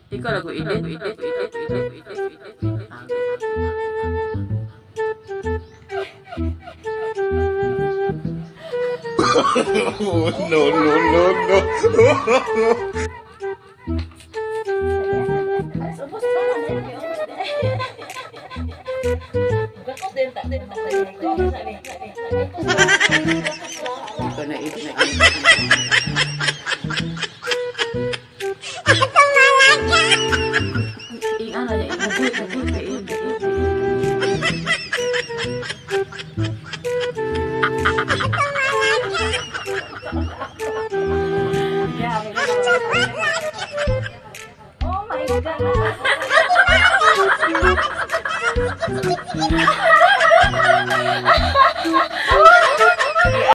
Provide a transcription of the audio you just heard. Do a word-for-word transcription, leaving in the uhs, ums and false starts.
Ikaw lagu edit, edit, edit, edit, edit, edit. No, no, no, no. Ikaw na edit na Ingat aja, ngebut, ngebut, ngebut, Oh my god.